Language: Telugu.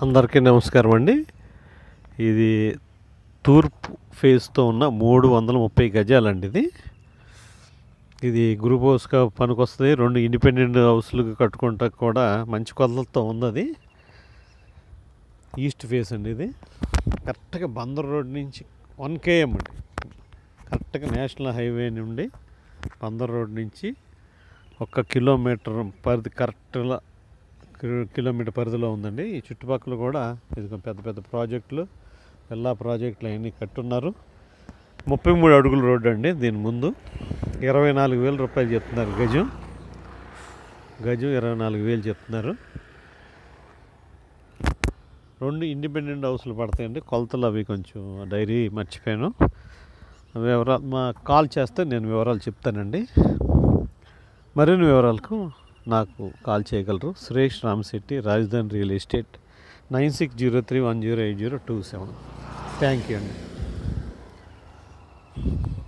అందరికీ నమస్కారం అండి. ఇది తూర్పు ఫేస్తో ఉన్న 330 గజాలండి. ఇది గ్రూప్ హౌస్గా పనికొస్తుంది. 2 ఇండిపెండెంట్ హౌస్లు కట్టుకుంటా కూడా మంచి కొలతలతో ఉంది. ఈస్ట్ ఫేస్ అండి. ఇది కరెక్ట్గా బందర్ రోడ్ నుంచి 1 km అండి. కరెక్ట్గా నేషనల్ హైవే నుండి బందర్ రోడ్ నుంచి 1 కిలోమీటర్ పరిధి, కరెక్ట్గా కిలోమీటర్ పరిధిలో ఉందండి. ఈ చుట్టుపక్కల కూడా ఇది పెద్ద పెద్ద ప్రాజెక్టులు, ఎలా ప్రాజెక్టులు అవన్నీ కట్టున్నారు. 33 అడుగుల రోడ్డు అండి. దీని ముందు 24,000 రూపాయలు చెప్తున్నారు. గజం 24,000 చెప్తున్నారు. 2 ఇండిపెండెంట్ హౌస్లు పడతాయండి. కొలతలు అవి కొంచెం డైరీ మర్చిపోయాను. వివరాలు కాల్ చేస్తే నేను వివరాలు చెప్తానండి. మరిన్ని వివరాలకు నాకు కాల్ చేయగలరు. సురేష్ రామశెట్టి, రాజధాని రియల్ ఎస్టేట్, 9603108027. థ్యాంక్ యూ అండి.